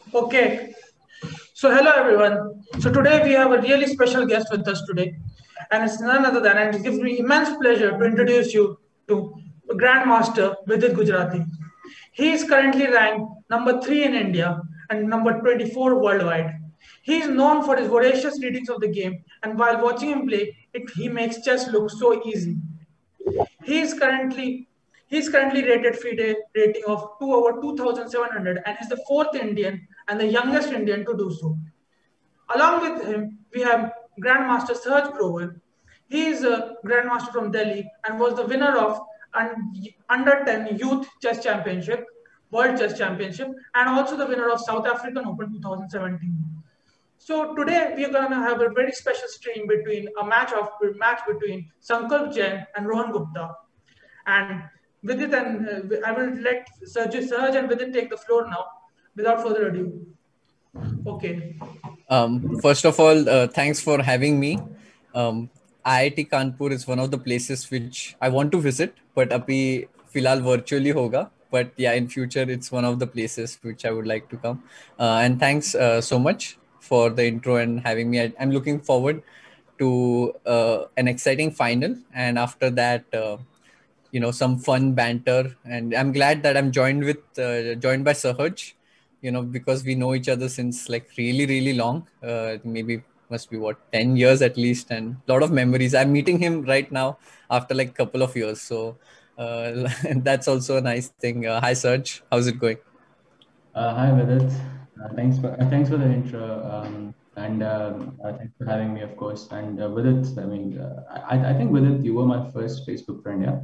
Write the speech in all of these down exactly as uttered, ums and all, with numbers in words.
Okay, so hello everyone. So today we have a really special guest with us today, and it's none other than, and it gives me immense pleasure to introduce you to Grandmaster Vidit Gujarati. He is currently ranked number three in India and number twenty-four worldwide. He is known for his voracious readings of the game, and while watching him play, it, he makes chess look so easy. He is currently he is currently rated FIDE rating of two over two thousand seven hundred and is the fourth Indian and the youngest Indian to do so. Along with him, we have Grandmaster Serge Grover. He is a Grandmaster from Delhi and was the winner of un- Under ten Youth Chess Championship, World Chess Championship, and also the winner of South African Open twenty seventeen. So today we are going to have a very special stream between a match of match between Sankalp Jain and Rohan Gupta. And with it, and uh, I will let Serge, Serge and with it take the floor now, without further ado. Okay. Um, first of all, uh, thanks for having me. Um, I I T Kanpur is one of the places which I want to visit, but abhi filal virtually hoga. But yeah, in future, it's one of the places which I would like to come. Uh, and thanks uh, so much for the intro and having me. I, I'm looking forward to uh, an exciting final, and after that, uh, you know, some fun banter. And I'm glad that I'm joined with uh, joined by Sahaj, you know, because we know each other since like really really long, uh, maybe must be what ten years at least, and a lot of memories. I'm meeting him right now after like couple of years, so uh, that's also a nice thing. Uh, hi Serge, how's it going? Uh, hi Vidit. Uh, thanks for uh, thanks for the intro, um, and um uh, thanks for having me, of course. And uh, Vidit, I mean, uh, I I think Vidit, you were my first Facebook friend, yeah.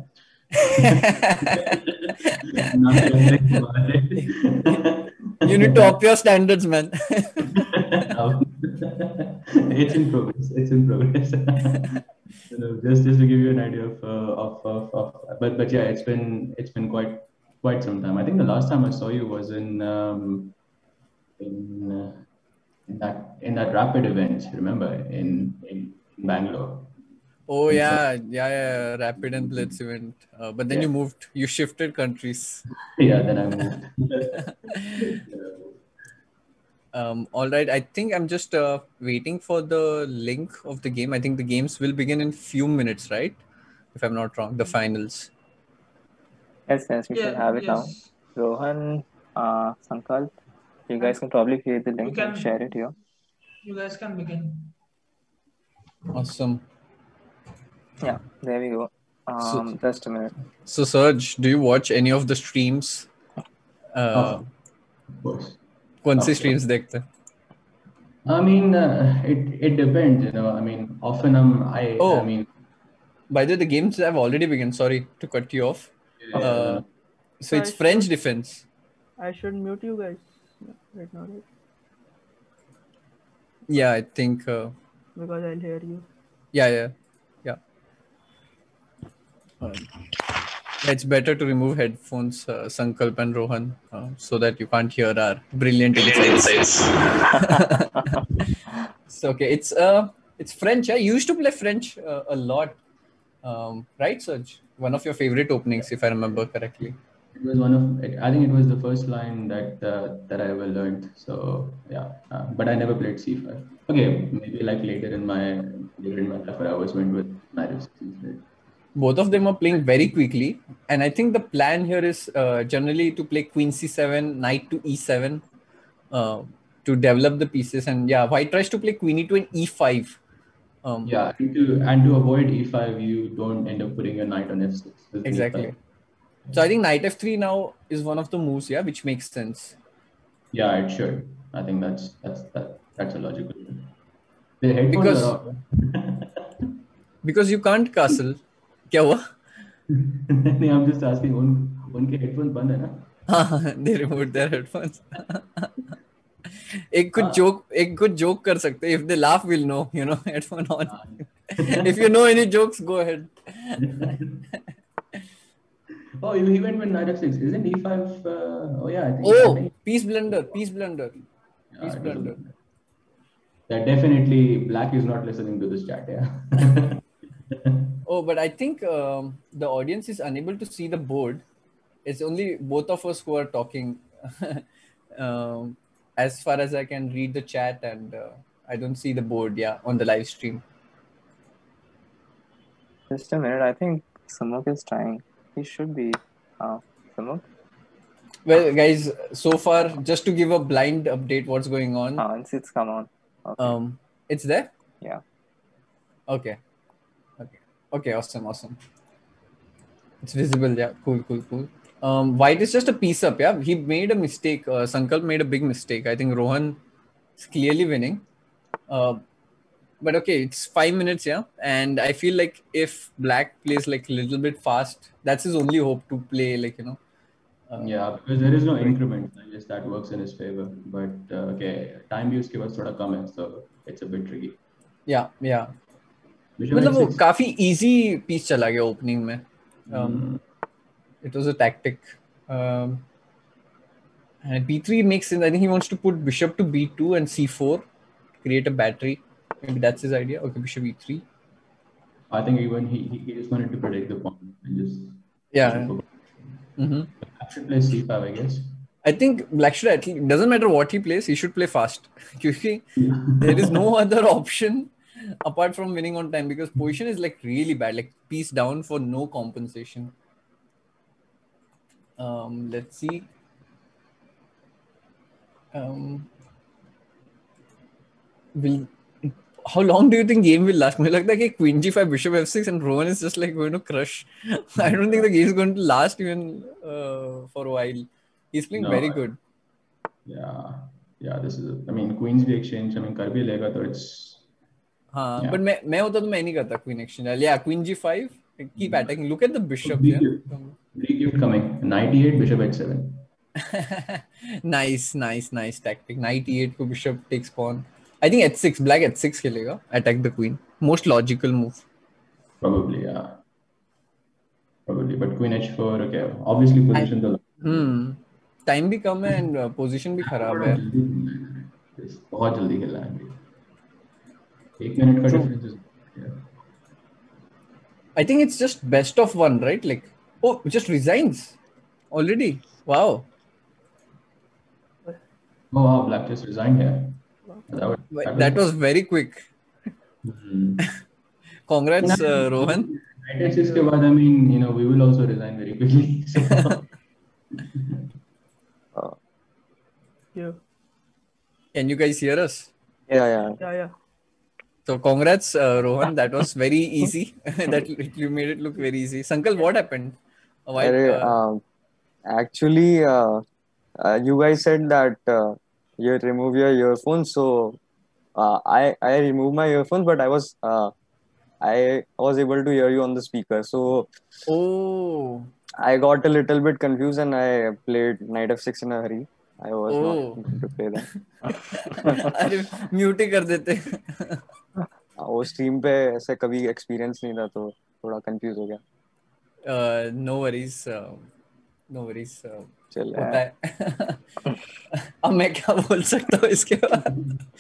Not to think about it. You need to up your standards, man. It's in progress. It's in progress. You know, just just to give you an idea of, uh, of, of of but but yeah, it's been it's been quite quite some time. I think the last time I saw you was in um, in uh, in that in that rapid event. Remember in in, in Bangalore. Oh In yeah, yeah, yeah, Rapid and Blitz event. Uh, but then Yeah. you moved, you shifted countries. Yeah. Then I moved. Um, all right, I think I'm just uh, waiting for the link of the game. I think the games will begin in few minutes, right? If I'm not wrong, the finals. Yes, yes, we should Yeah. have it now. Yes. Rohan, uh, Sankalp, you guys can probably create the You link and share can. it here. You guys can begin. Awesome. Yeah, there we go. So, Um, just a minute. so Serge, do you watch any of the streams? Uh, Of course. कौन सी Of course. streams देखते हैं? I mean, uh, it it depends, you know. I mean, often I'm I Oh. I mean, By the way, the games have already begun. Sorry to cut you off. yeah, no, Uh, no. so it's I French should- defense. I should mute you guys right now, right? Yeah, I think. Uh, Because I'll hear you. yeah, yeah, yeah. Um, it's better to remove headphones, uh, Sankalp and Rohan, uh, so that you can't hear our brilliant insights. So okay, it's uh, it's French. I used to play French uh, a lot, um, right, Serge? One of your favorite openings, if I remember correctly. It was one of it, I think it was the first line that uh, that I ever learned. So yeah, uh, but I never played C five. Okay, maybe like later in my later in my life, I always went with knight f six. Right? Both of them are playing very quickly, and I think the plan here is uh, generally to play queen c seven, knight to e seven, uh, to develop the pieces. And yeah, white tries to play queen e two and e five. Um, Yeah, and to and to avoid e five, you don't end up putting a knight on f six. with exactly. e five. So I think knight f three now is one of the moves, yeah, which makes sense. Yeah, it should. I think that's that's that, that's a logical thing. The headphones Because are off. because you can't castle. क्या हुआ? नहीं, I'm just asking. उन उनके headphones बंद है ना? They removed their headphones. एक कुछ joke एक कुछ joke कर सकते हैं. If they laugh, we'll know. You know, headphone on. If you know any jokes, go ahead. Oh, you he went with knight f six. Isn't e five? Uh, oh yeah, I think. Oh, I think, piece blunder, piece blunder, yeah, piece it was a blunder. blunder. Yeah, definitely. Black is not listening to this chat. Yeah. Oh, but I think um, the audience is unable to see the board. It's only both of us who are talking. um, as far as I can read the chat, and uh, I don't see the board. Yeah, on the live stream. Just a minute. I think Samuk is trying. He should be. Uh, Samuk? Well, guys, so far, just to give a blind update, what's going on? Ah, it's, it's come on. Okay. Um, it's there. Yeah. Okay. Okay. Okay. Awesome. Awesome. It's visible. Yeah. Cool. Cool. Cool. Um, White is just a piece up. Yeah. He made a mistake. Uh, Sankalp made a big mistake. I think Rohan is clearly winning. Uh, but okay, it's five minutes. Yeah. And I feel like if Black plays like a little bit fast, that's his only hope to play. Like you know. Uh, Yeah, because there is no increment. I guess that works in his favor. But uh, okay, time use के पास थोड़ा कम है, so it's a bit tricky. Yeah. Yeah. Bishop मतलब वो h six. काफी easy piece चला गया opening में. Um, Hmm. It was a tactic. Um, and b three makes sense. I think he wants to put bishop to b two and c four, create a battery. Maybe that's his idea. Okay, bishop e three. I think even he, he he just wanted to protect the pawn and just Yeah. push it forward. Mm-hmm. Black should play c five, I guess. I think Black should at least, doesn't matter what he plays, he should play fast. Because there is no other option apart from winning on time, because position is like really bad, like piece down for no compensation. Um, let's see. Um, will how long do you think game will last? मुझे लगता है कि queen g five, bishop f six, and Rohan is just like going to crush. I don't think the game is going to last even uh, for a while. He's playing No, very I- good. Yeah, yeah. This is. I mean, queens भी exchange. I mean, कर भी लेगा तो it's. हाँ, Yeah. but मैं मैं होता तो मैं नहीं करता queen exchange. Yeah, queen g five. Keep attacking. Look at the bishop. Free Yeah. gift. Free gift coming. Knight e eight, bishop h seven. nice, nice, nice tactic. Knight e eight को bishop takes pawn. I think h six. Black h six खेलेगा. Attack the queen. Most logical move. Probably, yeah. Probably, but queen h four. Okay, obviously position the. Hmm. Time भी कम है and uh, position भी खराब है. Yes, बहुत जल्दी खेला है अभी. एक मिनट का difference is. I think it's just best of one, right? Like, oh, just resigns already. Wow. Oh wow, Black just resigned here. That was, That, that was very quick. Hmm. Congrats, uh, Rohan. Knight h six के बाद, I mean, you know, we will also resign very quickly. So. Yeah. Can you guys hear us? Yeah, yeah. Yeah, yeah. So congrats, uh, Rohan. That was very easy. That you made it look very easy. Sankal, what happened? Why? अरे, Uh, uh, actually, uh, uh, you guys said that uh, you remove your earphones, so uh, I I removed my earphones, but I was uh, I was able to hear you on the speaker, so oh, I got a little bit confused and I played knight f six in a hurry. I was Oh. not going to play that. अरे mute ही कर देते. Uh, वो stream पे ऐसे कभी experience नहीं था तो थोड़ा कंफ्यूज हो गया. Uh, no worries. Uh, no worries. Uh, चल होता है. अब मैं क्या बोल सकता हूँ इसके बाद?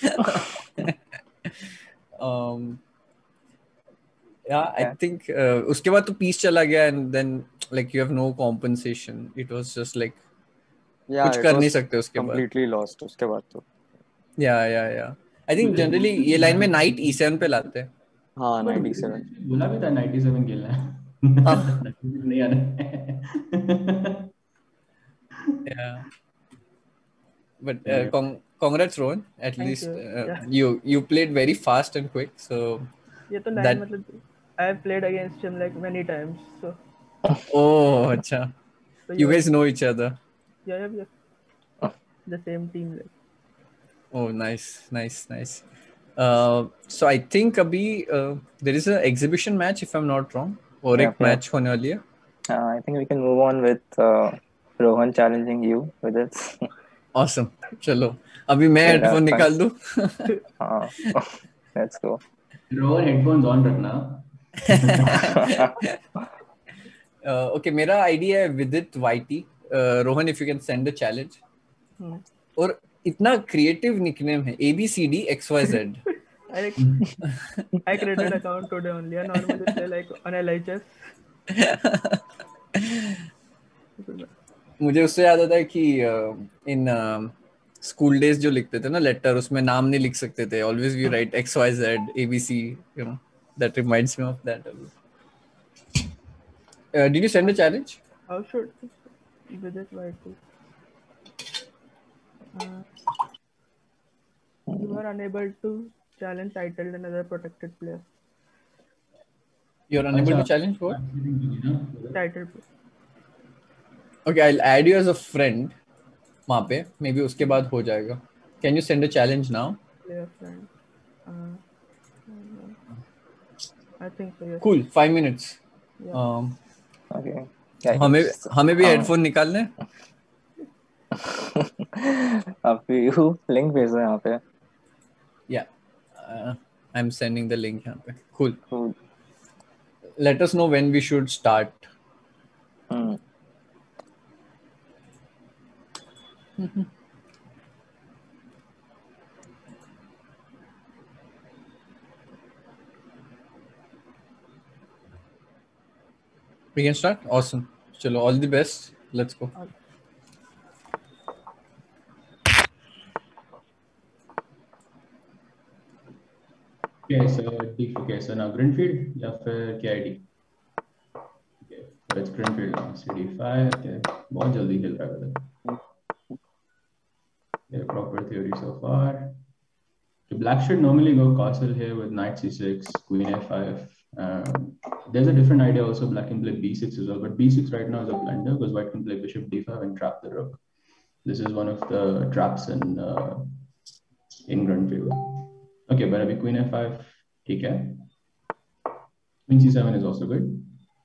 um, yeah, I think uh, उसके बाद तो पीस चला गया and then like you have no compensation. It was just like या कुछ कर नहीं सकते उसके बाद. कंप्लीटली लॉस्ट उसके बाद तो. Yeah, yeah, yeah. I think generally ये लाइन में knight e seven पे लाते हैं. हाँ नाइंटी सेवन. बोला भी था ninety seven खेलना है. नहीं आना है. Yeah. But uh, con- congrats, Rohan. At Thank least you. uh, Yeah. you you played very fast and quick. So ये तो That- लाइन मतलब I have played against him like many times. So, oh, अच्छा. so You guys know each other. yeah, yeah, yeah. The same team. Like. Oh, nice, nice, nice. Uh, so I think अभी uh, there is an exhibition match if I'm not wrong. और Yeah, एक yeah. match होने वाली है. Uh, I think we can move on with uh, Rohan challenging you with it. Awesome. चलो. अभी मैं Yeah, headphone fine. निकाल दूँ. uh, let's go. Rohan headphones on रखना. uh, okay, मेरा idea है Vidit Y T. Uh, Rohan, if you can send the challenge. Hmm. और इतना creative nickname है A B C D X Y Z. I like, I created account today only. I normally play like on L H S. मुझे उससे याद आता है कि in school days जो लिखते थे ना लेटर, उसमें नाम नहीं लिख सकते थे. Always we write X Y Z A B C, you know. That reminds me of that. Did you send a challenge? How should Vidit write to? Uh, you are unable to challenge titled another protected player. You're unable अच्छा, to challenge what? Titled player. Okay, I'll add you as a friend. वहाँ पे maybe उसके बाद हो जाएगा. Can you send a challenge now? Player friend. Uh, I think so. Yes. Cool. Five minutes. Yeah. Um, Okay. क्या हमें हमें भी हाँ. हेडफोन निकालने. अभी लिंक भेजो यहाँ पे. Yeah, uh, I'm sending the link यहाँ पे. Cool. Cool. Let us know when we should start. Hmm. We can start. Awesome. Chalo, all the best. Let's go. Okay, so D, okay, so now Greenfield या फिर K I D. Okay, so it's Greenfield now. C D five. Okay, बहुत जल्दी खेल रहा है. Okay, proper theory so far. The black should normally go castle here with knight C six, queen A five. Um, there's a different idea also. Black can play B six as well, but B six right now is a blunder because white can play bishop D five and trap the rook. This is one of the traps in uh, in Greenfield. Okay, but abhi queen F five, ठीक है. Queen C seven is also good.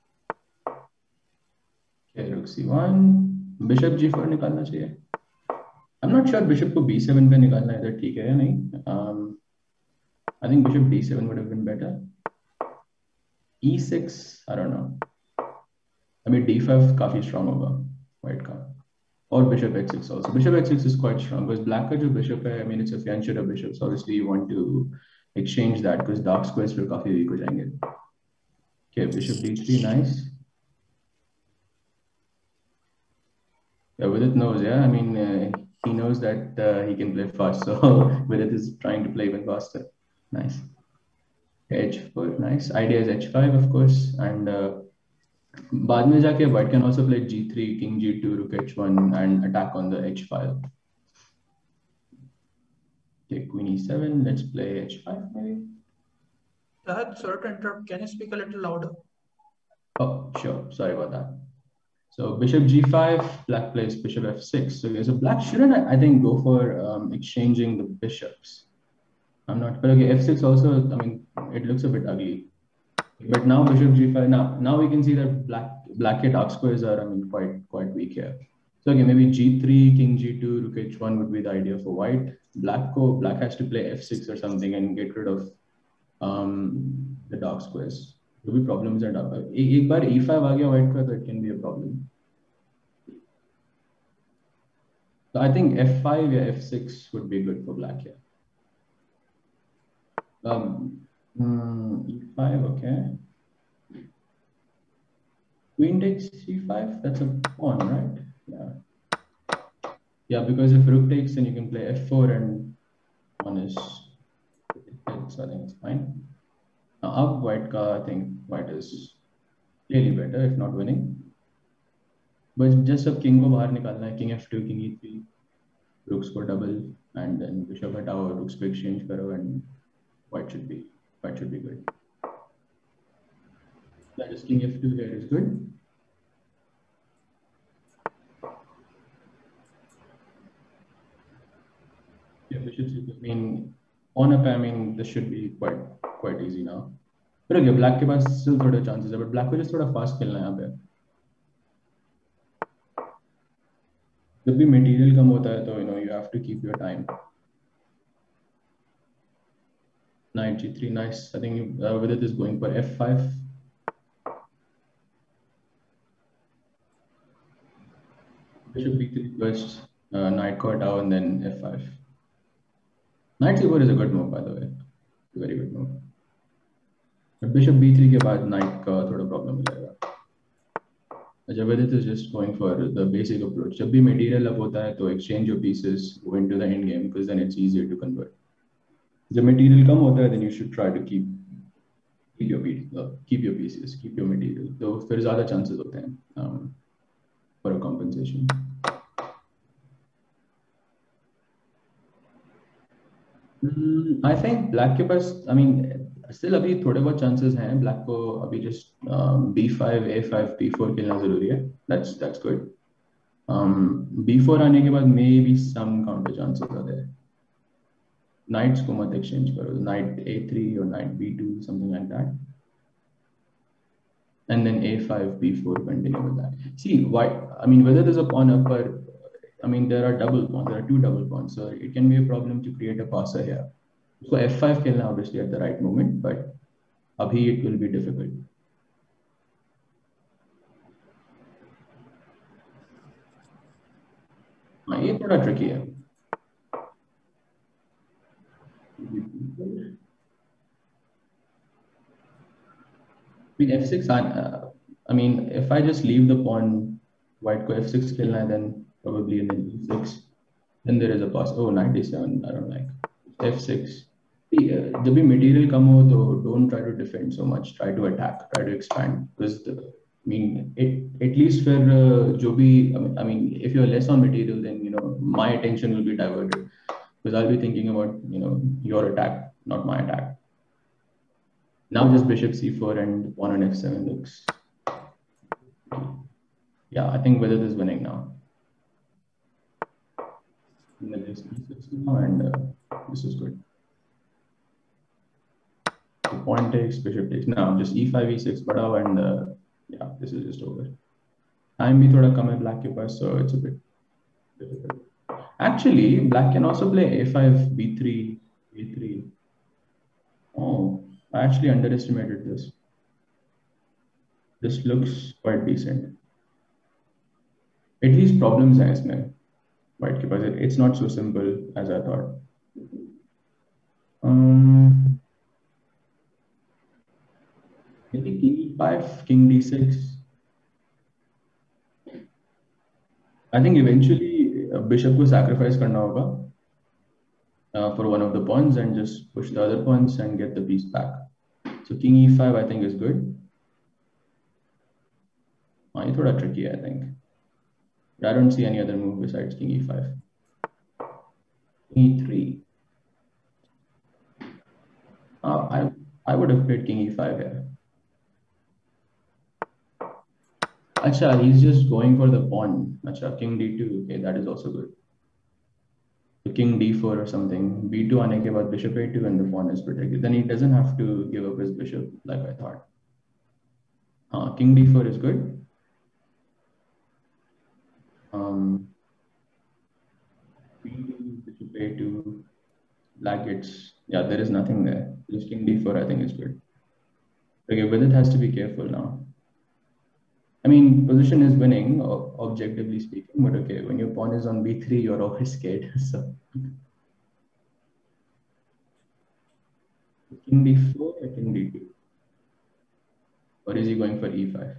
Okay, rook C one, bishop G four निकालना चाहिए. I'm not sure bishop को B seven पे निकालना इधर ठीक है या नहीं. Um, I think bishop D seven would have been better. E six, I don't know. I mean D five काफी strong होगा white का. Or bishop H six also. Bishop H six is quite strong because black का जो bishop है, I mean it's a fianchet of bishop, so obviously you want to exchange that because dark squares फिर काफी weak हो जाएंगे. Okay, bishop D three, nice. Yeah, Vidit knows, yeah. I mean, uh, he knows that uh, he can play fast, so Vidit is trying to play even faster. Nice. H four, nice. Idea is H five, of course, and uh, बाद में जाके white can also play G three, king G two, rook H one, and attack on the H file. Okay, queen E seven. Let's play H five maybe. Shahad, sorry to interrupt. Can you speak a little louder? Oh, sure. Sorry about that. So bishop G five, black plays bishop F six. Okay, so black shouldn't, I think, go for um, exchanging the bishops. I'm not, but okay, F six also, I mean, it looks a bit ugly. But now bishop G five, now now we can see that black black hit dark squares are, I mean, quite quite weak here. So okay, maybe G three, king G two, rook H one would be the idea for white. Black ko black has to play F six or something and get rid of um, the dark squares. There will be problems at dark. एक बार E five आ गया white का, so it can be a problem. So I think F five or F six would be good for black here. Um, mm, E five, okay. Queen takes C five, that's a pawn, right? Yeah. Yeah, because if rook takes, then you can play F four and pawn is, so I think it's fine. Now up white ka, I think white is clearly better, if not winning. But just अब king को बाहर निकालना है, king F two, king E three, rooks को double, and then bishop हटाओ, rooks को exchange करो, and white should be white should be good. That is king F two here is good. Yeah, bishop C two. I mean, on up, I mean, this should be quite quite easy now. But okay, black के पास still थोड़े chances है, but black को just थोड़ा fast खेलना है यहाँ पे. जब भी material कम होता है तो you know you have to keep your time. Knight G three, nice. I think uh, Vidit is going for F five. Bishop B three first, uh, knight को हटाओ and then F five. Knight C four is a good move, by the way. Very good move. But bishop B three के बाद knight का थोड़ा problem हो जाएगा. Jabadit is just going for the basic approach. जब भी material up होता है तो exchange your pieces, go into the end game because then it's easier to convert. जब material कम होता है then you should try to keep keep your uh, keep your pieces, keep your material. तो फिर ज़्यादा chances होते हैं um, for a compensation. Mm, I think black के पास, I mean, still अभी थोड़े बहुत chances हैं. Black को अभी just um, B five, A five, B four खेलना ज़रूरी है. That's that's good. Um, B four आने के बाद maybe some counter chances are there. Knights को मत exchange करो. Knight A three or Knight B two, something like that. And then A five, B four, continue with that. See, why? I mean, whether there's a pawn up or, I mean, there are double pawns. There are two double pawns, so it can be a problem to create a passer here. So F five खेलना obviously at the right moment, but abhi it will be difficult. हाँ, ये थोड़ा tricky है. I mean F six. Uh, I mean, if I just leave the pawn, white को F six खेलना है, then probably and then E six. Then there is a pass. Oh, ninety-seven. I don't like F six. जब भी material कम हो तो don't try to defend so much. Try to attack. Try to expand. Because the, I mean, it at least for uh, जो भी I mean, I mean, if you're less on material, then you know my attention will be diverted because I'll be thinking about you know your attack, not my attack. Now just bishop C four and pawn on F seven looks. Yeah, I think whether is winning now. And uh, this is good. The pawn takes, bishop takes. Now just E five, E six, badao, and uh, yeah, this is just over. Time bhi thoda kam hai black ke paas, so it's a bit difficult. Actually, black can also play A five, B three, A three. Oh, I actually underestimated this. This looks quite decent. At least problems hai isme. White ke paas, it's not so simple as I thought. Um, maybe king E five, king D six. I think eventually uh, bishop को sacrifice करना होगा uh, for one of the pawns and just push the other pawns and get the piece back. So king E five I think is good. हाँ ये थोड़ा tricky है I think. I don't see any other move besides king E five. King E three. Uh, I I would have played king E five here. Acha, he's just going for the pawn. Acha, king D two. Okay, that is also good. So king D four or something. B two आने के बाद bishop A two and the pawn is protected. Then he doesn't have to give up his bishop like I thought. Uh, king D four is good. Um, B two, bishop A two, black gets, yeah, there is nothing there. Just king D four I think is good. Okay, but it has to be careful now. I mean, position is winning, objectively speaking, but okay, when your pawn is on B three, you're always scared. So, king D four or king D two? Or is he going for E five?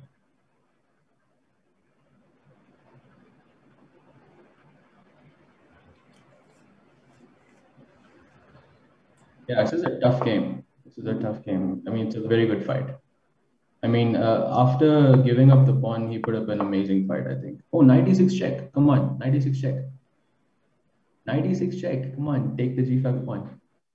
Yeah, this is a tough game. This is a tough game. I mean, it's a very good fight. I mean, uh, after giving up the pawn, he put up an amazing fight, I think. Oh, ninety-six check. Come on, ninety-six check. ninety-six check. Come on, take the G five pawn.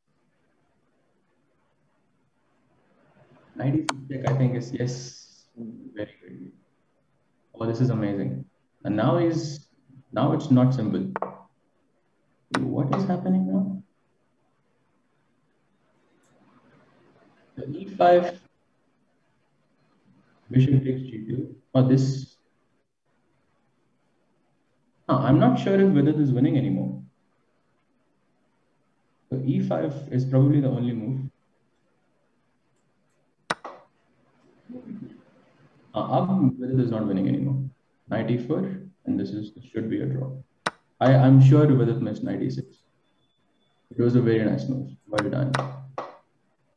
ninety-six check, I think is, yes, very good. Oh, this is amazing. And now he's, now it's not simple. What is happening now? The E five. Bishop takes G two. Or oh, this. Oh, I'm not sure if Vidit is winning anymore. So E five is probably the only move. Uh, up Vidit is not winning anymore. Knight E four, and this is this should be a draw. I I'm sure Vidit missed knight E six. It was a very nice move. Well done.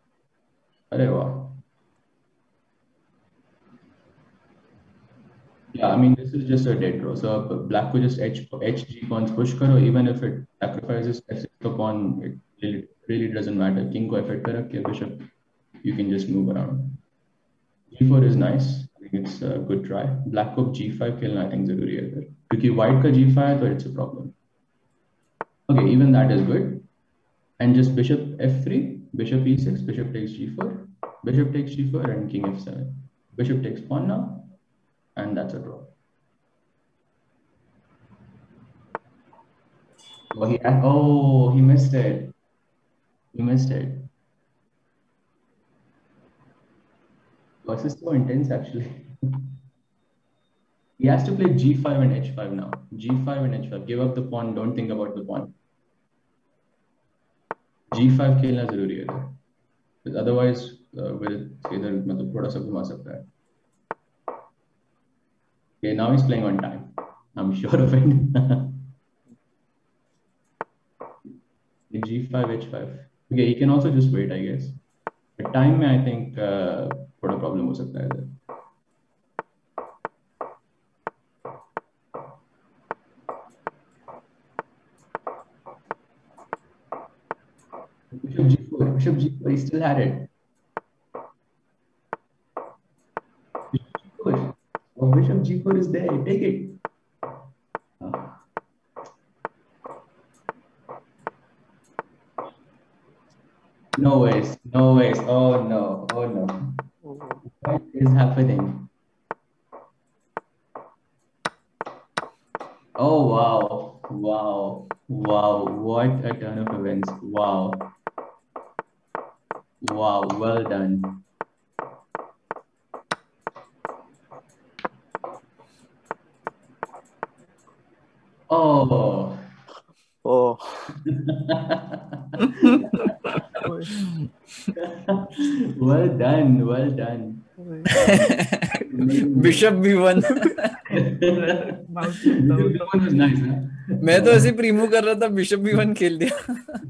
Arey wow. Yeah, I mean, this is just a dead draw. So uh, black को just h h g pawns push करो, even if it sacrifices f six का pawn, it really, really doesn't matter. King को f eight पे रख के bishop, you can just move around. g four is nice. I think it's a good try. Black को g five खेलना I think जरूरी है इधर, क्योंकि white का g five है तो it's a problem. Okay, even that is good. And just bishop f three, bishop e six, bishop takes g four, bishop takes g four, and king f seven. Bishop takes pawn now, and that's a draw. Oh, he oh he missed it. He missed it. This is so intense, actually. He has to play g five and h five now. g five and h five. Give up the pawn. Don't think about the pawn. g five खेलना जरूरी है इधर. Otherwise, uh, will इधर मतलब थोड़ा सा घुमा सकता है. Okay, now he's playing on time. I'm sure of it. g five, h five. Okay, he can also just wait, I guess. But time में I think uh, थोड़ा problem हो सकता है इधर. Bishop g four, bishop g four, he still had it. Bishop g four. Oh, bishop g four is there, take it. Oh. No ways, no ways. Oh no, oh no. What is happening? Oh wow, wow, wow. What a turn of events. Wow. Wow, well done. Oh. Oh. Well done, well done. Bishop b one. Bishop b one was nice, huh? मैं तो ऐसे प्रीमूव कर रहा था, bishop b one खेल दिया.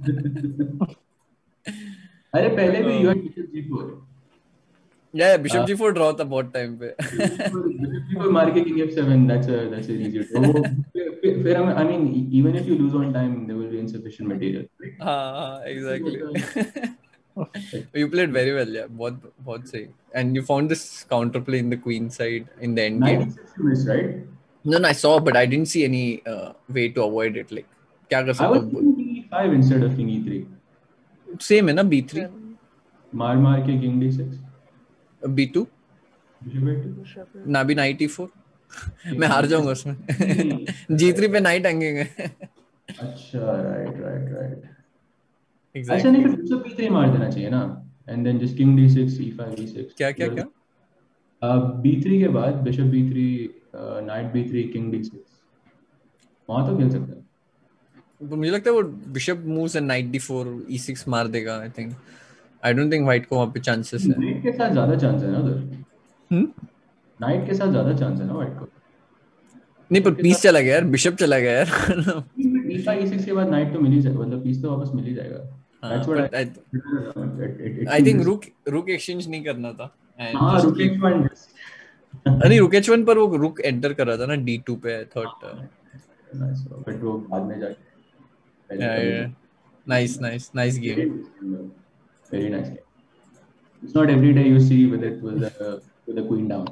अरे पहले भी you had bishop g four. Yeah, bishop g four draw था बहुत टाइम पे. Bishop g four मार के king f seven, that's a that's an easy draw. फिर हम I mean even if you lose on time there will be insufficient material. हाँ, exactly. You played very well, yeah. बहुत बहुत सही. And you found this counterplay in the queen side in the end game. ninety-six you missed, right? No, no, I saw, but I didn't see any uh, way to avoid it. Like, क्या कर I was सकता हूँ? thinking king e five instead of king e three. Same है ना b three, मार मार के king d six. b two, Bishop a two. ना भी knight e four. मैं हार जाऊंगा उसमें. g three पे knight टंगेंगे. अच्छा, right, right, right. Exactly. ऐसा नहीं, फिर bishop b three मार देना चाहिए ना, and then just king d six, e five, e six. क्या क्या क्या? Uh, b three के बाद bishop b three, uh, knight b three, king d six. वहाँ तो खेल सकते हैं. मुझे लगता है वो bishop moves and knight d four, e six मार देगा. I think. I don't think white को वहाँ पे chances है. Knight के साथ ज़्यादा chance है ना उधर. हम्म? Knight के साथ ज़्यादा chance है ना white को. नहीं, पर piece चला गया यार, bishop चला गया यार. e five, e six के बाद knight तो मिल ही जाएगा, मतलब piece तो वापस मिल ही जाएगा. That's what I. I think rook rook exchange नहीं करना था. हाँ, rook h one. अरे rook h one पर वो rook enter कर रहा था ना d two पे, I thought. Nice, but वो बाद में जाके. Yeah, yeah. Nice, nice, nice game. Very nice game. It's not every day you see with it with the with the queen down.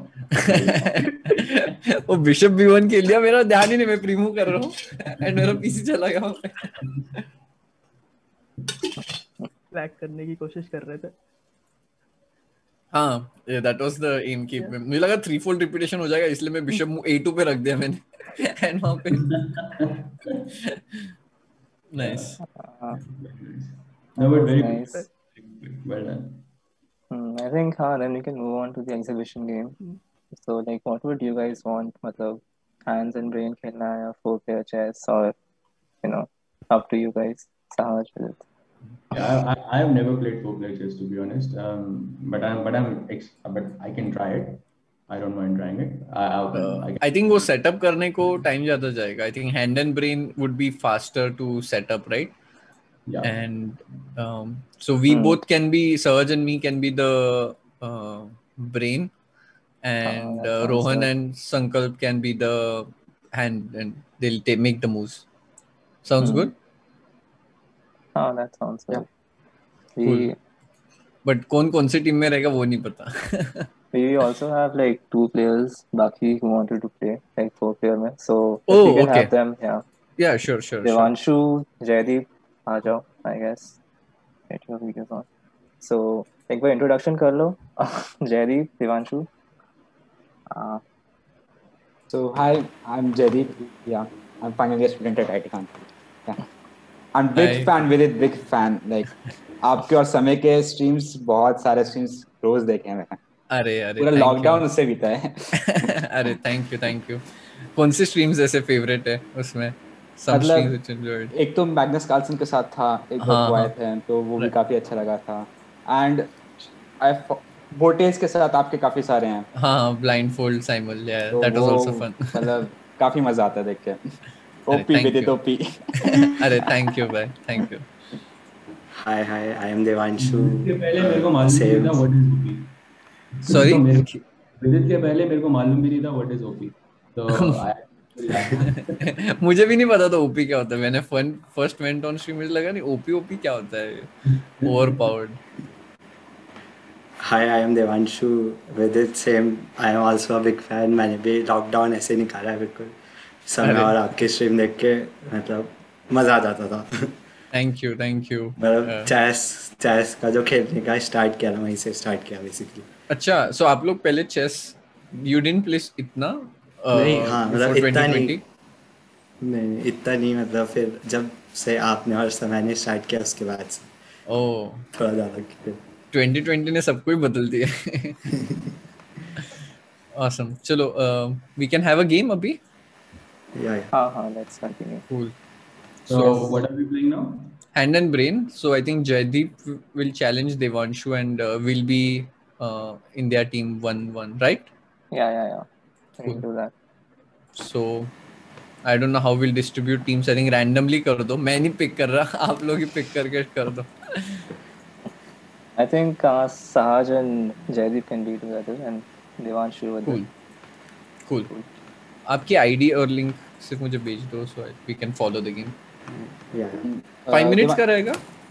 वो bishop b one खेल लिया, मेरा ध्यान ही नहीं, मैं प्रीमूव कर रहा हूँ and मेरा पीसी चला गया. ट्रैक करने की कोशिश कर रहे थे. हाँ, yeah, that was the aim की. मुझे लगा three fold repetition हो जाएगा, इसलिए मैं bishop a two पे रख दिया मैंने. And वहाँ पे. Nice. No, but very Nice. good. Well done. Hmm, I think हाँ, then we can move on to the exhibition game. So like, what would you guys want? मतलब hands and brain खेलना है या four player chess, or you know, up to you guys. Sahaj with it. Yeah, I, I have never played four player chess to be honest. Um, but I'm but I'm ex- but I can try it. I don't mind trying it. I I, Uh, I, I think वो setup करने को time ज़्यादा जाएगा. I think hand and brain would be faster to set up, right? yeah. And um, so we Hmm. both can be, Sahaj and me can be the uh, brain, and that uh, sounds Rohan good. and Sankalp can be the hand, and they'll ta- make the moves. Sounds Hmm. good. Oh, that sounds Yeah. good. We Cool. But कौन कौन सी team में रहेगा वो नहीं पता. we also have like two players Baki who wanted to play like four player में. So if Oh, we can okay. have them, yeah. Yeah, sure, sure, sure. Devanshu, Jaideep, आ जाओ, I guess. Get your videos on. So एक बार introduction कर लो. Jaideep, Devanshu. Uh, So hi, I'm Jaideep. Yeah, I'm final year student at I T Kanpur. Yeah, I'm big Hi. fan with it. Big fan. Like आपके और समय के streams बहुत सारे streams रोज देखे हैं मैंने. अरे अरे पूरा thank लॉकडाउन you. उससे बीता है. अरे थैंक यू थैंक यू. कौन सी स्ट्रीम्स ऐसे फेवरेट है उसमें? Some मतलब streams which enjoyed. एक तो मैग्नस कार्लसन के साथ था, एक बार हाँ, वो आए हाँ. थे तो वो भी Right. काफी अच्छा लगा था. एंड आई बोटेज के साथ आपके काफी सारे हैं. हाँ, blindfold Simul. Yeah, तो that was वो also fun. मतलब काफी मजा आता है देख के. अरे OP thank with you. OP. अरे thank you भाई, thank you. Hi, hi, I am Devanshu. इसके पहले मेरे को मालूम नहीं था what is O P. Sorry? तो मेरे विदित के पहले मेरे को मालूम भी नहीं था what is O P. तो I मुझे भी नहीं पता था ओपी क्या होता है. मैंने fun first went on stream, मुझे लगा नहीं ओपी ओपी क्या होता है. Overpowered. Hi, I am Devanshu. With it, same. I am also a big fan. मैंने भी लॉकडाउन ऐसे निकाला है बिल्कुल. समय अरे. और आपके स्ट्रीम देख के मतलब मजा आ जाता था. Thank you thank you. मतलब चेस चेस का जो खेलने का स्टार्ट किया ना वहीं से स्टार्ट किया बेसिकली. अच्छा, सो आप लोग पहले चेस यू डिडंट प्ले इतना नहीं, हाँ, मतलब before इतना twenty नहीं. twenty? नहीं नहीं, इतना नहीं. मतलब फिर जब से आपने और समय ने स्टार्ट किया उसके बाद से ओह, थोड़ा ज़्यादा किया. twenty twenty ने सबको ही बदल दिया. Awesome. चलो, we can have a game अभी. Yeah, yeah. हाँ हाँ, let's continue. Cool. So So what are we playing now? hand and brain. So I think Jaideep will challenge Devanshu and uh, will be uh, in their team one one, right? Yeah, yeah, yeah. We Cool. can do that. So I don't know how we'll distribute teams. I think randomly कर दो. मैं नहीं pick कर रहा. आप लोग ही pick करके कर दो. I think uh, Sahaj and Jaideep can be together and Devanshu with Cool. it. Cool. आपकी I D और link सिर्फ मुझे भेज दो so we can follow the game. Yeah. Five minutes का रहेगा?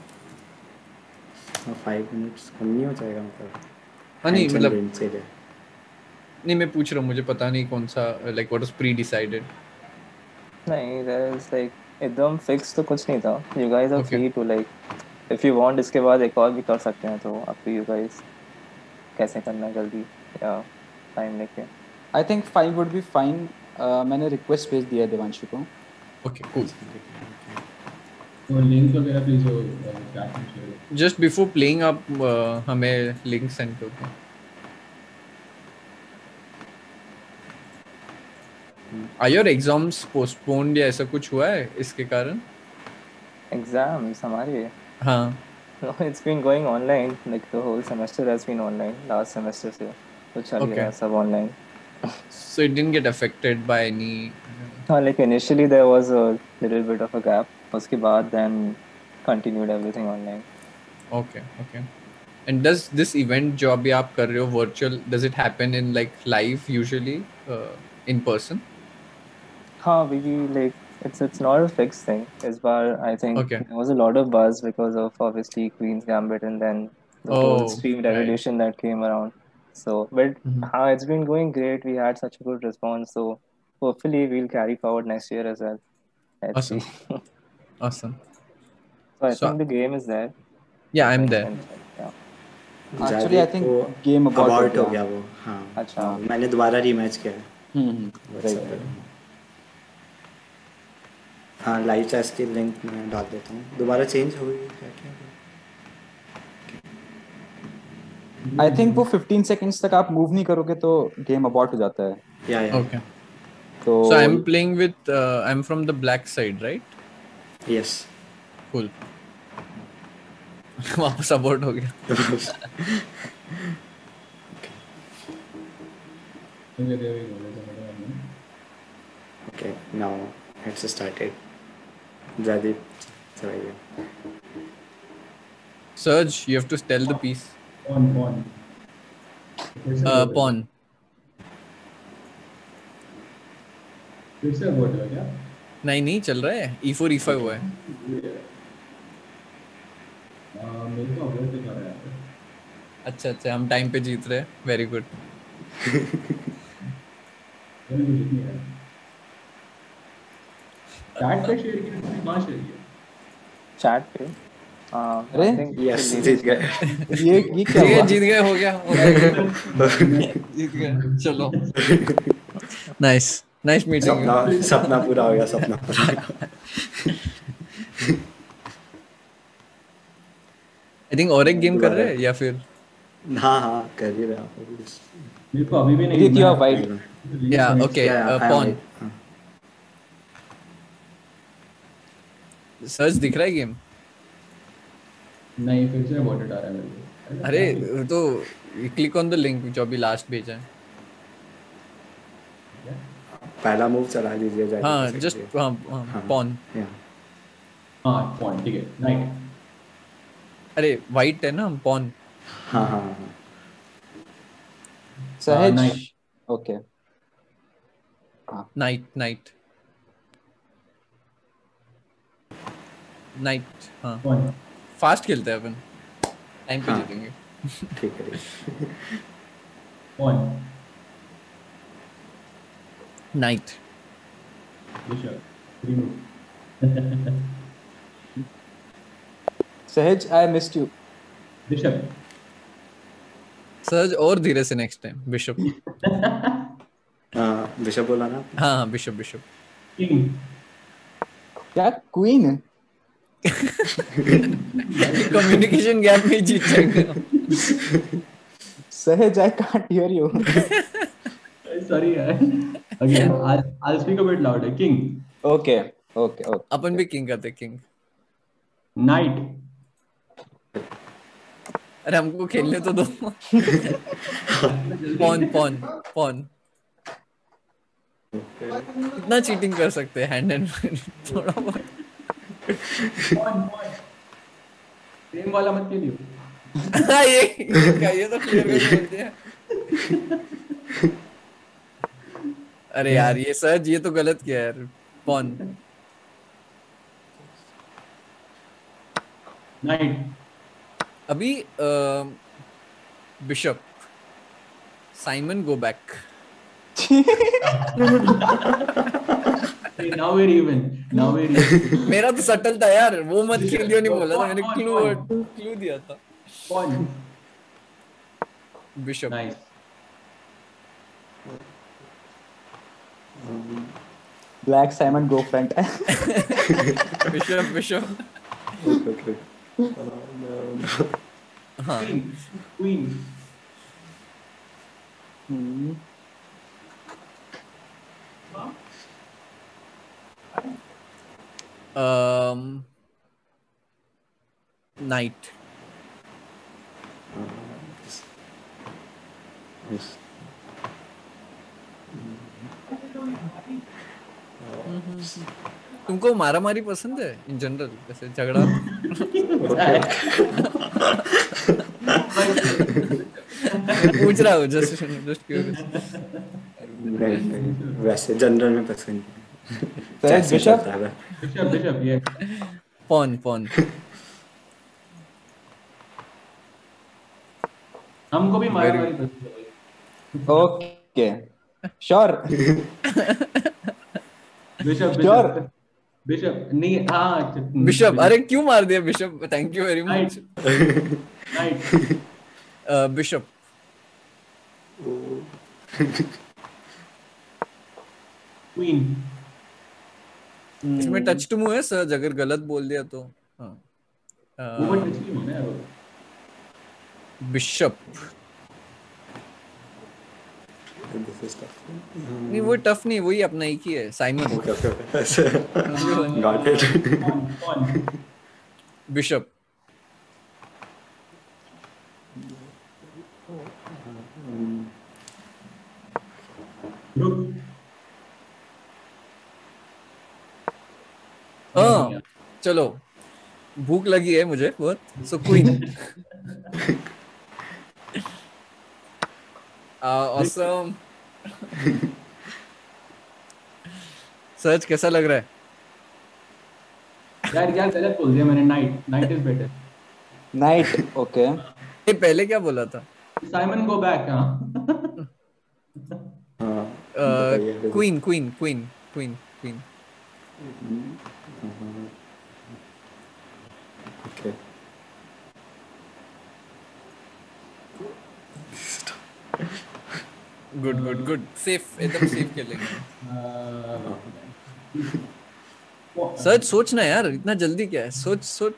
फाइव मिनट्स कम नहीं हो जाएगा मतलब. हाँ नहीं, Hands and मतलब brain से ले. नहीं, मैं पूछ रहा हूँ, मुझे पता नहीं कौन सा like what was pre-decided. नहीं, there is like एकदम fix तो कुछ नहीं था. You guys are Okay. free to like if you want इसके बाद एक और भी कर सकते हैं, तो up to you guys कैसे करना है जल्दी या टाइम लेके. I think fine would be fine. मैंने रिक्वेस्ट भेज दिया है देवांशु को. Okay, cool. तो लिंक वगैरह प्लीज वो चैट में शेयर. Just before playing आप uh, हमें link send कर दो. Are your exams postponed या ऐसा कुछ हुआ है इसके कारण? Exams हमारे हाँ. no, it's been going online like the whole semester has been online last semester से तो चल ही Okay. रहा है सब online. So it didn't get affected by any. हाँ, like initially there was a little bit of a gap. उसके बाद then continued everything online. Okay, okay. And does this event जो अभी आप कर रहे हो virtual, does it happen in like live usually uh, in person? हाँ, we like it's it's not a fixed thing. इस बार I think Okay. there was a lot of buzz because of obviously Queen's Gambit and then the whole Oh, stream right. revolution that came around. So, but Mhm. हाँ, it's been going great. We had such a good response. So hopefully we'll carry forward next year as well. Let's Awesome. see. Awesome. So I So- think the game is there. Yeah, I'm You there. can check, yeah. Actually I think game about about हो गया वो. हाँ. अच्छा. हाँ, मैंने दोबारा rematch किया है. हम्म WhatsApp पे. हाँ, लाइव चैट की लिंक मैं डाल देता हूँ. दोबारा चेंज हो गई क्या क्या? आई थिंक वो फिफ्टीन सेकंड्स तक आप मूव नहीं करोगे तो गेम अबाउट हो जाता है. या या. Okay. तो So I'm playing with uh, I'm from the black side, right? Yes. Cool. वापस abort हो गया. Okay, there we go. Let's have a minute. Okay, now it's started. Jaideep, चलाइए. Surge, you have to tell the piece. Pawn, pawn. Uh, pawn. फिर से abort हुआ क्या? नहीं नहीं चल रहा है, ई फोर ई फाइव हुआ है। हाँ, मेरे को अबॉर्ट दिखा रहा है। अच्छा अच्छा, हम टाइम पे जीत रहे हैं, वेरी गुड। मैंने कुछ जीत नहीं रहा। चैट पे शेयर किया, तुमने कहाँ शेयर किया? चैट पे हाँ अरे? आई थिंक यस जीत गए। ये ये क्या ठीक है, हुआ? जीत गए, हो गया हो गया। जीत गए, चलो। Nice nice meeting you. सपना सपना पूरा हो गया, सपना पूरा हो गया। आई थिंक और एक गेम कर रहे हैं या फिर हाँ हाँ कर ही रहे आप। मेरे को अभी भी नहीं। Adit, you are मैं- white. या ओके पॉन। सर्च दिख रहा है गेम? नहीं, फिर से अबॉर्टेड आ रहा है मेरे को। अरे तो क्लिक ऑन द लिंक जो अभी लास्ट भेजा है। पहला मूव चला दीजिए जाके। हाँ जस्ट हाँ पॉन। हाँ पॉइंट, ठीक है। नाइट। अरे वाइट है ना, पॉन। हाँ हाँ हाँ Sahaj night. Okay knight knight knight हाँ पॉइंट। फास्ट खेलते हैं अपन, टाइम पे हाँ। जीतेंगे। ठीक है। Point. Knight bishop. Remove. Sahaj I missed you. Bishop. सर्ज और धीरे से नेक्स्ट टाइम। बिशप। हाँ बिशप बोला ना। हाँ हाँ बिशप बिशप। किंग। क्या क्वीन है? कम्युनिकेशन गैप में जीत जाएंगे। Sahaj I can't hear you. Sorry यार। Again, I'll I'll speak a bit louder. King. Okay okay okay अपन भी किंग करते, किंग। Knight. अरे हमको खेलने तो दो। Pawn pawn pawn. कितना चीटिंग कर सकते हैं हैंड एंड थोड़ा बहुत। Pawn, pawn. Same वाला मत खेलियो। हाँ ये क्या, ये तो क्लियर करके बोलते हैं। अरे यार ये सर ये तो गलत किया यार। पॉन। Knight. अभी bishop. Simon go back. Hey, now we're even. Now we're even. मेरा तो सटल था यार, वो मत खेलियो नहीं बोला था मैंने, क्लू क्लू दिया था। Pawn. Bishop. Nice. Black Simon go front. Bishop bishop. हाँ Queen. Queen. um knight. तुमको मारा मारी पसंद है इन जनरल, जैसे झगड़ा? पूछ रहा हूँ, जस्ट जस्ट क्यूरियस। नहीं नहीं वैसे जनरल में पसंद Sahaj bishop. Bishop, bishop, yeah. Pawn pawn. हमको भी मारा Very मारी पसंद है भाई। Okay sure Bishop, Sure. bishop. Bishop. नहीं हाँ। बिशप। अरे क्यों मार दिया bishop? Thank you very much. Knight. Bishop. Queen. इसमें टच टू मूव है सर, अगर गलत बोल दिया तो। हाँ ऊपर टच नहीं होना है वो। बिशप। This is tough. नहीं वो टफ नहीं, वही अपना एक ही है, Simon. Okay, okay, okay. Got it. Pawn, pawn. Bishop. Rook. हाँ चलो, भूख लगी है मुझे बहुत, सो क्वीन। ऑसम। सर्च कैसा लग रहा है? यार यार गलत बोल दिया मैंने. Knight knight is better. Knight okay. ये पहले क्या बोला था? Simon go back. हाँ हाँ बताइए. Queen queen queen queen queen. Okay. Good good good. Safe, एकदम सेफ खेलेंगे. सर्च सोचना यार, इतना जल्दी क्या है? सोच सोच.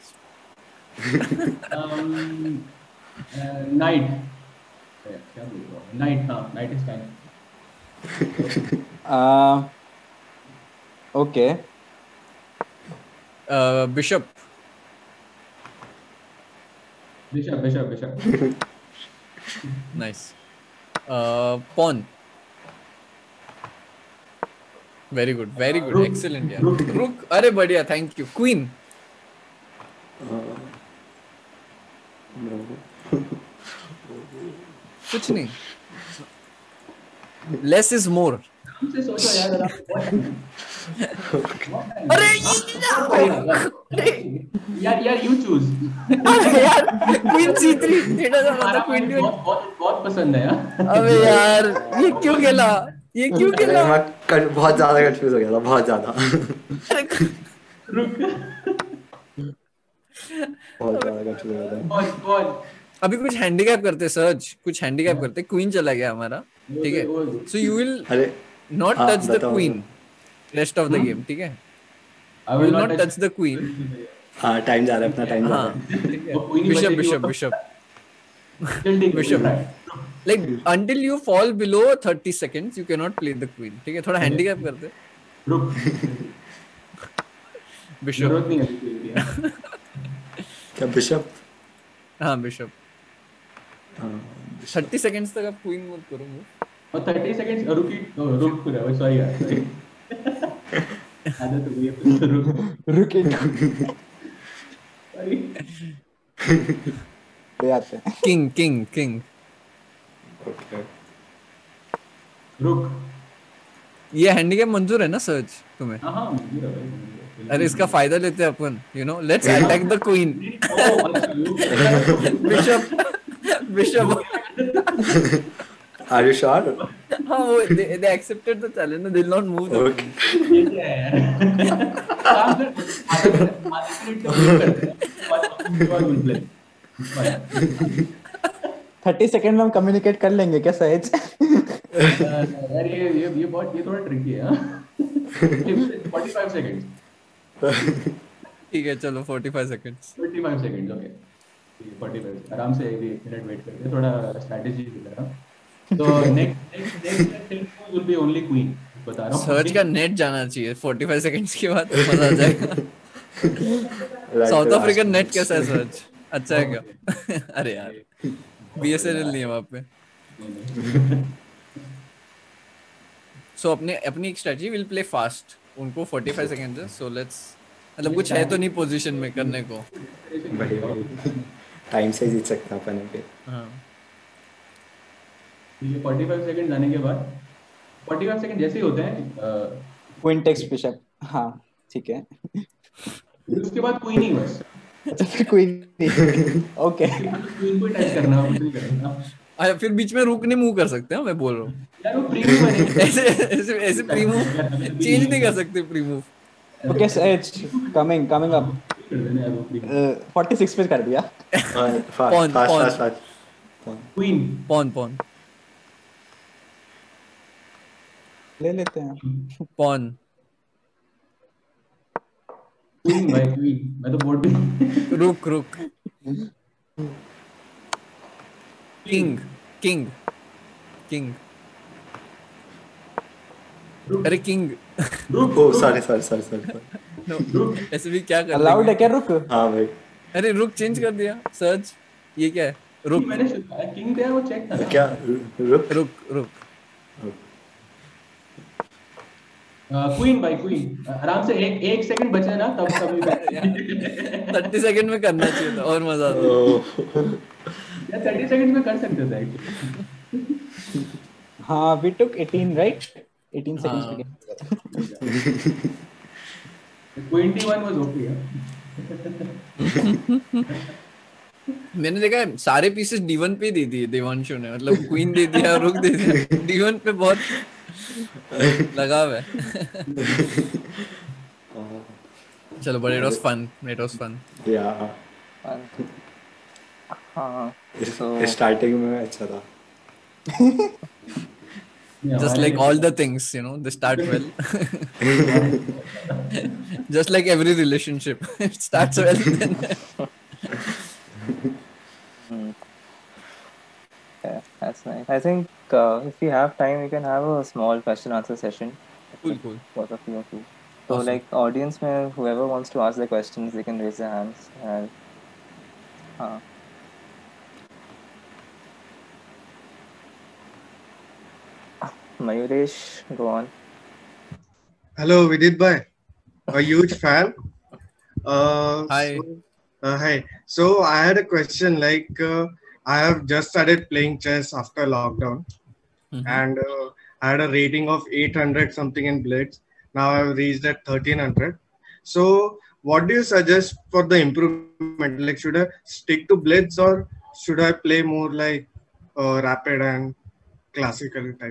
नाइट. क्या बोल रहा हूँ? नाइट. हाँ knight is fine. Okay. Bishop bishop bishop bishop. Nice. Pawn. Very good very good. Excellent यार. रुक. अरे बढ़िया. Thank you. क्वीन. कुछ नहीं. Less is more. हमसे सोचो यार जरा. अरे यार यार यू चूज. अरे यार क्वीन सी थ्री. तेरा मतलब क्वीन. बहुत बहुत बहुत पसंद है यार. अबे यार ये क्यों खेला? ये क्यों खेला? मैं कर, बहुत ज्यादा कंफ्यूज हो गया था. बहुत ज्यादा. रुक. बहुत ज्यादा कंफ्यूज हो गया था. Ball ball. अभी कुछ हैंडीकैप करते. सर्च कुछ हैंडीकैप करते. क्वीन चला गया हमारा. ठीक है. सो यू विल अरे नॉट हाँ, टच द बताओ. Queen rest of the game. ठीक है. I You will will not not touch the queen. हाँ टाइम जा रहा है. अपना टाइम जा रहा हाँ. है. ठीक है. वो queen ही Bishop बचेगी bishop वो तो- bishop. Tilting Bishop. right. Like until you fall below thirty seconds, you cannot play the queen. ठीक है. थोड़ा हैंडीकैप करते. रुक. Bishop. जरूरत नहीं है queen की, हाँ. क्या बिशप? हाँ bishop. thirty seconds तक आप queen मत करो. और thirty seconds रुक ही रुक पूरा. सॉरी यार. sorry. आदत हो गई है. रुक रुक एक. सॉरी. ले आते हैं. King king king. ओके. रुक. ये हैंडीकैप मंजूर है ना सर्च तुम्हें? हाँ हाँ मंजूर है भाई. अरे इसका फायदा लेते हैं अपन. You know, let's attack the queen. Oh, अच्छा, Bishop bishop. Are you sure? हाँ वो they, they accepted the challenge. They will not move the Okay. ये क्या है यार? काम कर. आधे मिनट तो wait करते हैं. बाद बाद will play. थर्टी सेकंड में हम कम्युनिकेट कर लेंगे क्या सहज? यार ये ये ये बहुत ये थोड़ा ट्रिकी है. हाँ. forty-five seconds. ठीक है चलो forty-five seconds. twenty-five seconds. Okay. forty-five. आराम से एक एक मिनट वेट करके थोड़ा स्ट्रेटजी की तरह. तो next next next will be only queen. बता रहा हूँ. सर्च का नेट जाना चाहिए forty-five seconds के बाद. मजा आ जाएगा. Right, South last African net match. कैसा है सर्च? अच्छा है क्या? अरे यार बीएसएनएल नहीं है वहाँ पे. सो अपने अपनी एक स्ट्रेटजी विल प्ले फास्ट. उनको forty-five seconds है. सो लेट्स मतलब कुछ है तो नहीं पोजीशन में करने को. भाई टाइम से जीत सकते हैं अपन अभी. हाँ. ये forty-five सेकंड जाने के बाद forty-five सेकंड जैसे ही होते हैं. Queen takes bishop. हाँ ठीक है. उसके बाद क्वीन ही बस. क्वीन. ओके. क्वीन को टच करना कुछ नहीं करना. अरे फिर बीच में रुक नहीं मूव कर सकते हैं. मैं बोल रहा हूँ यार वो प्री मूव बनेगा. ऐसे ऐसे ऐसे प्री मूव चेंज नहीं कर सकते. Premove. Okay Sahaj coming coming up. कर देना यार वो प्री मूव. forty-six पे कर दिया. Fast Pawn, fast pawn. Fast fast. Queen. Pawn pawn ले लेते हैं. पॉन. क्वीन भाई क्वीन. मैं तो बोर्ड पे. रुक रुक. King king king. अरे king. Oh sorry sorry sorry sorry. ऐसे भी क्या कर अलाउड है क्या? रुक. हाँ भाई. अरे रुक चेंज कर दिया. सर्च ये क्या है? रुक मैंने किंग दिया वो चेक कर. क्या रुक. रुक रुक. क्वीन भाई क्वीन. आराम से एक एक सेकंड बचे ना तब कभी. thirty सेकंड में करना चाहिए था और मजा आता. यार thirty सेकंड में कर सकते थे एक्चुअली. हाँ we took eighteen right? eighteen seconds हाँ. begin. Twenty one was okay. Yeah? मैंने देखा है सारे पीसेस डी वन पे दे दिए देवांशु ने, मतलब क्वीन दे दिया, रुक दे दिया, डी वन पे बहुत लगाव है. चलो, but it was fun. It was fun. Yeah. हाँ. So स्टार्टिंग में अच्छा था. Yeah, Just I- like all the things, you know, they start well. Just like every relationship, it starts well. Then yeah, that's nice. I think uh, if we have time, we can have a small question answer session. cool, cool. Both of you too. So Awesome. like audience, mein, whoever wants to ask the questions, they can raise their hands. And uh, Mayuresh, go on. Hello, Vidit bhai. A huge fan. Uh, Hi. So, uh, hi. So I had a question. Like, uh, I have just started playing chess after lockdown, Mhm. and uh, I had a rating of eight hundred something in Blitz. Now I've reached at thirteen hundred. So, what do you suggest for the improvement? Like, should I stick to Blitz or should I play more like uh, rapid and classical type?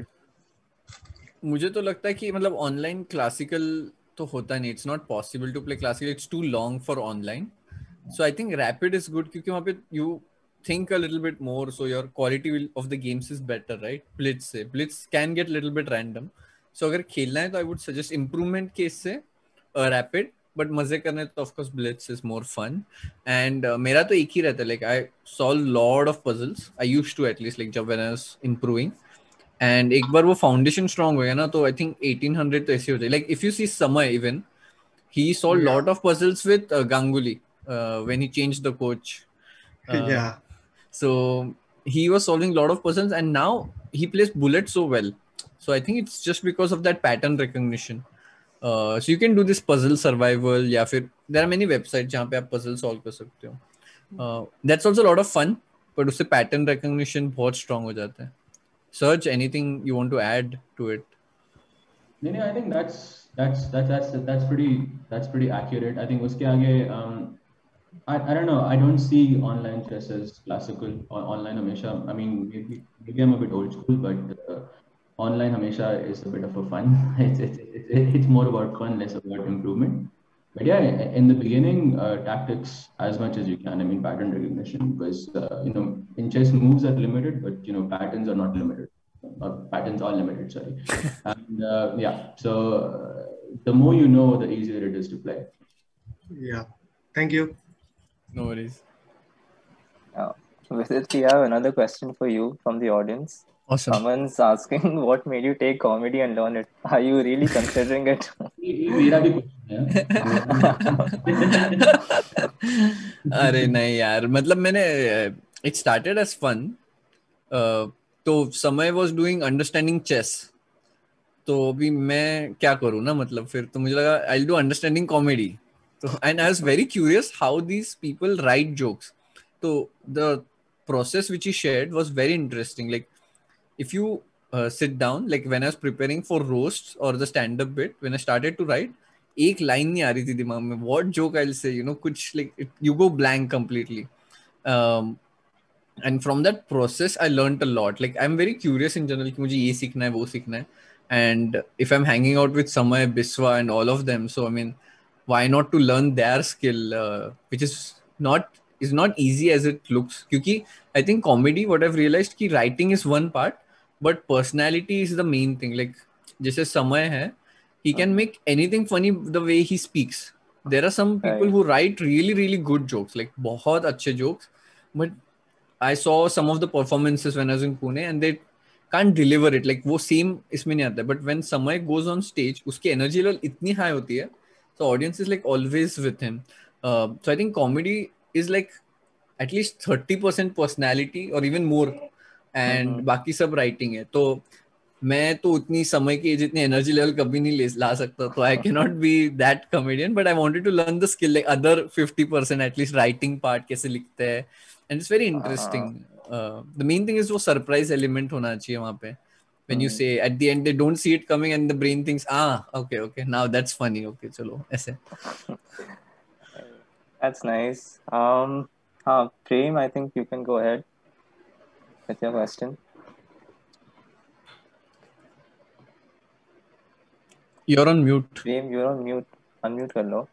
मुझे तो लगता है कि मतलब online classical तो होता नहीं, it's not possible to play classical, it's too long for online. So I think rapid is good क्योंकि वहाँ पे you think a little bit more, so your quality of the games is better, right? Blitz से blitz can get little bit random. So अगर खेलना है तो I would suggest improvement case से rapid, but मजे करने तो of course blitz is more fun. And मेरा तो एक ही रहता है, like I solve lot of puzzles, I used to at least, like जब when I was improving. And एक बार वो फाउंडेशन स्ट्रांग हो गया ना तो आई थिंक एटीन हंड्रेड तो ऐसे हो जाए. लाइक इफ यू सी समय even he solve lot of puzzles with Ganguly when he changed the coach. Yeah. So he was solving a lot of puzzles and now he plays bullet so well. So I think it's just because of that pattern recognition. Uh, so you can do this puzzle survival या फिर there are many websites जहाँ पे आप puzzle solve कर सकते हो. Uh, that's also a lot of fun, but उससे pattern recognition बहुत strong हो जाता है. Serge, anything you want to add to it? No, no, I think that's that's that's that's that's pretty that's pretty accurate. I think uske aage, um, I, I don't know. I don't see online chess as classical or online hamesha. I mean, maybe maybe I'm a bit old school, but uh, online hamesha is a bit of a fun. It's it's it's, it's more about fun, less about improvement. But yeah, in the beginning, uh, tactics as much as you can. I mean, pattern recognition, because uh, you know, in chess moves are limited, but you know, patterns are not limited. Or patterns are limited. Sorry, and uh, yeah. So uh, the more you know, the easier it is to play. Yeah. Thank you. No worries. Uh, with it, we have another question for you from the audience. Awesome. Someone's asking, what made you take comedy and learn it? Are you really considering it? ये ये मेरा भी question है. अरे नहीं यार, मतलब मैंने इट स्टार्टेड एज फन. तो समय वाज डूइंग अंडरस्टैंडिंग चेस, तो अभी मैं क्या करूँ ना, मतलब फिर तो मुझे लगा I will do understanding comedy. तो and I was very curious how these people write jokes. तो the process which he shared was very interesting. Like if you uh, sit down, like when I was preparing for roasts or the stand up bit, when I started to write, एक line नहीं आ रही थी दिमाग में, what joke I'll say, you know, कुछ like it, you go blank completely. Um, and from that process I learned a lot. Like I'm very curious in general कि मुझे ये सीखना है वो सीखना है. And if I'm hanging out with Samay, Biswa and all of them, so I mean, why not to learn their skill, uh, which is not is not easy as it looks. क्योंकि I think comedy, what I've realized कि writing is one part, but personality is the main thing. Like जैसे समय है, he can make anything funny the way he speaks. There are some people Right. who write really really good jokes, like बहुत अच्छे jokes, but I saw some of the performances when I was in Pune and they can't deliver it. Like वो same इसमें नहीं आता है. But when समय goes on stage, उसकी energy level इतनी high होती है, so audience is like always with him. Uh, so I think comedy is like at least thirty percent personality or even more, and Mhm. बाकी सब writing है. तो मैं तो उतनी समय की जितनी एनर्जी लेवल कभी नहीं ले ला सकता, तो I can not be that comedian, but I wanted to learn the skill, like other fifty percent at least writing part कैसे लिखते हैं, and it's very interesting. The main thing is वो सरप्राइज एलिमेंट होना चाहिए वहाँ पे. when you say at the end they don't see it coming and the brain thinks ah okay okay now that's funny okay chalo aise. That's nice. Um, uh, Prem, I think you can go ahead with your question. You're on mute. Prem, you're on mute. Unmute kar lo.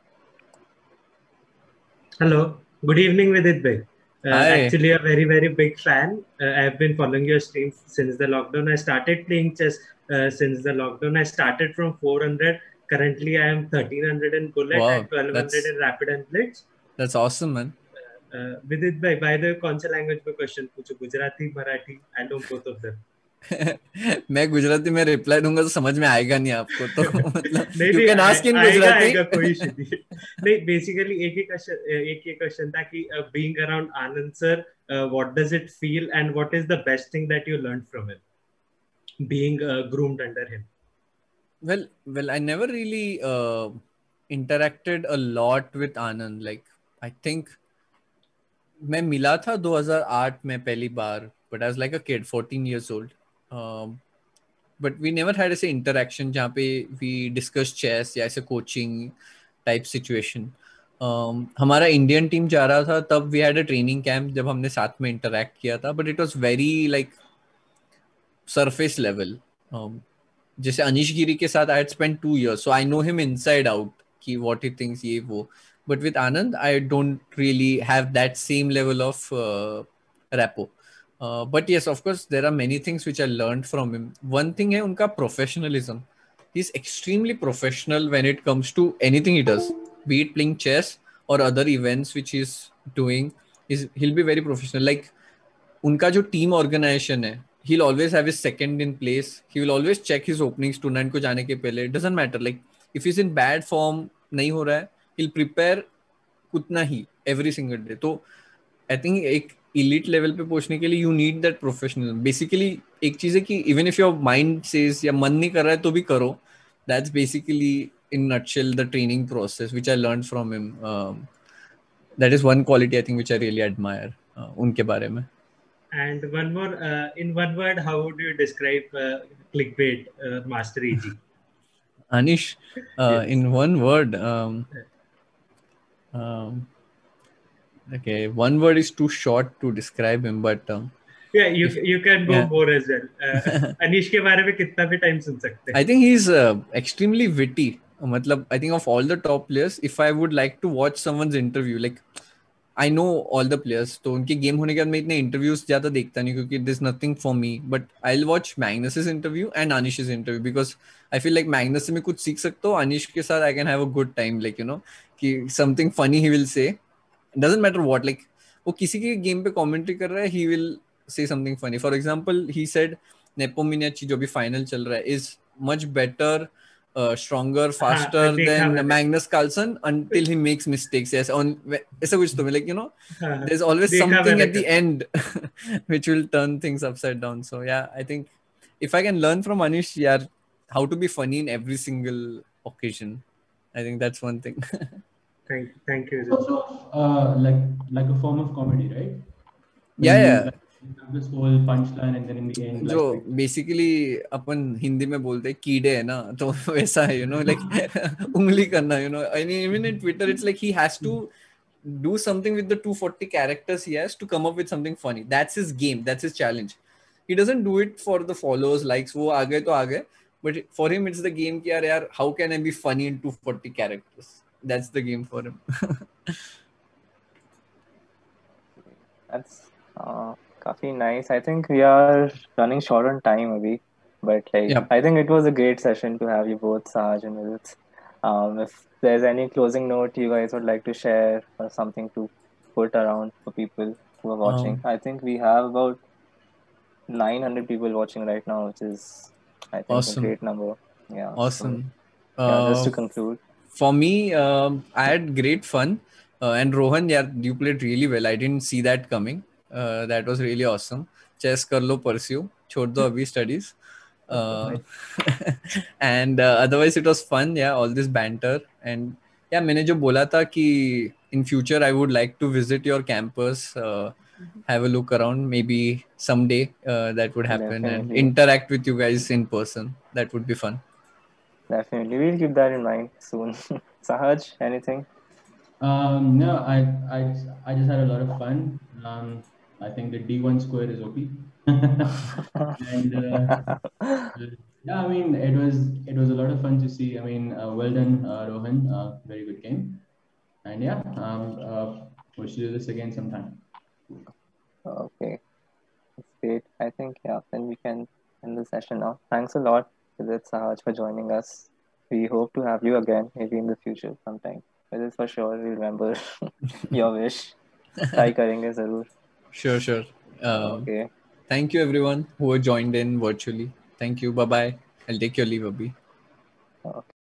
Hello. Good evening, Vidit bhai. Uh, Hi. actually, a very very big fan. Uh, I've been following your streams since the lockdown. I started playing chess uh, since the lockdown. I started from four hundred. Currently, I am thirteen hundred in bullet Wow, and twelve hundred that's- in rapid and blitz. That's awesome, man. Uh, Vidit bhai, by the way, कौन सा language में question पूछो? Gujarati, Marathi? I know both of them. मैं गुजराती में reply दूंगा तो समझ में आएगा नहीं आपको तो मतलब नहीं you नहीं can ask in आएगा Gujarati. आएगा कोई इशू नहीं नहीं बेसिकली एक ही क्वेश्चन एक ही क्वेश्चन था कि being around Anand sir what does it feel and what is the best thing that you learned from him being groomed under him. Well, well, I never really uh, interacted a lot with Anand. Like, I think मैं मिला था दो हज़ार आठ में पहली बार, but I was like a kid, fourteen years old. Um, but we never had ऐसे interaction जहाँ पे we discuss chess या ऐसे coaching type situation. Um, हमारा इंडियन टीम जा रहा था तब we had a training camp जब हमने साथ में interact किया था, but it was very like surface level. Um, जैसे अनीश गिरी के साथ I had spent two years, so I know him inside out कि what he thinks ये वो. But with Anand, I don't really have that same level of uh, rapport. Uh, but yes, of course, there are many things which I learned from him. One thing है उनका professionalism. He's extremely professional when it comes to anything he does, be it playing chess or other events which he's doing. He's, he'll be very professional. Like उनका जो team organization है, he'll always have his second in place. He will always check his openings tournament को जाने के पहले. It doesn't matter. Like if he's in bad form, नहीं हो रहा है, he'll prepare उतना ही every single day. तो I think एक elite level पे पहुंचने के लिए you need that professionalism. Basically एक चीज है कि even if your mind says या मन नहीं कर रहा है तो भी करो. That's basically in nutshell the training process which I learned from him. Um, that is one quality I think which I really admire uh, उनके बारे में. And one more, uh, in one word, how would you describe uh, clickbait uh, Master A G? Anish, uh, Yes. in one word, um, um, okay, one word is too short to describe him, but um, Yeah, you you can go Yeah. more as well. Uh, Anish के बारे में कितना भी time सुन सकते हैं. I think he's uh, extremely witty. मतलब, I think of all the top players, if I would like to watch someone's interview, like I know all the players, तो उनके गेम होने के बाद मैं इतने इंटरव्यूज ज्यादा देखता नहीं क्योंकि there's nothing for me. But I'll watch Magnus's interview and Anish's interview because I feel like Magnus से मैं कुछ सीख सकता हूँ. Anish के साथ I can have a good time, like you know, कि something funny he will say. It doesn't matter what, like वो किसी के गेम पे कमेंट्री कर रहा है, he will say something funny. For example, he said Nepomniachtchi जो भी फाइनल चल रहा है is much better, uh, stronger, faster हाँ, देखा than मैंने. Magnus Carlsen until he makes mistakes. Yes, on ऐसा कुछ तो like you know, हाँ, हाँ. there's always देखा something मैंने at the end which will turn things upside down. So yeah, I think if I can learn from Anish, yeah, how to be funny in every single occasion, I think that's one thing. Thank thank you. It's also uh, like like a form of comedy, right? When Yeah, you, yeah. like, you have this whole punchline and then in the end, जो like, basically अपन हिंदी में बोलते हैं कीड़े है ना, तो वैसा है, you know, like उंगली करना, you know, I mean even in Twitter it's like he has to do something with the two hundred forty characters he has to come up with something funny. That's his game, that's his challenge. He doesn't do it for the followers, likes, वो आ गए तो आ गए, but for him it's the game कि यार यार how can I be funny in two hundred forty characters? That's the game for him. That's uh, काफी nice. I think we are running short on time a bit, but like Yeah. I think it was a great session to have you both, Saj and Vidit. Um, if there's any closing note you guys would like to share or something to put around for people who are watching, Um, I think we have about nine hundred people watching right now, which is I think Awesome. a great number. Yeah. so, Awesome. yeah, just to Uh, conclude. For me, um, I had great fun. Uh, and Rohan, yeah, you played really well. I didn't see that coming. Uh, that was really awesome. Chess कर लो, pursue. छोड़ दो अभी studies. Uh, and uh, otherwise it was fun. Yeah, all this banter. And yeah, मैंने जो बोला था कि in future I would like to visit your campus. Uh, have a look around. Maybe someday uh, that would happen and Definitely. interact with you guys in person. That would be fun. Definitely. We'll keep that in mind soon. Sahaj, anything? Um, no, I, I, I just had a lot of fun. Um, I think the D one square is O P. and uh, yeah, I mean, it was it was a lot of fun to see. I mean, uh, well done, uh, Rohan. Uh, very good game. And yeah, um, uh, we should do this again sometime. Okay. That's great. I think, yeah, then we can end the session now. Thanks a lot, Vidit, Sahaj, for joining us. We hope to have you again, maybe in the future sometime. Vidit, for sure, we remember your wish. Try karenge zarur. Sure, sure. Um, Okay. Thank you, everyone who joined in virtually. Thank you. Bye bye. I'll take your leave, Abhi. Okay.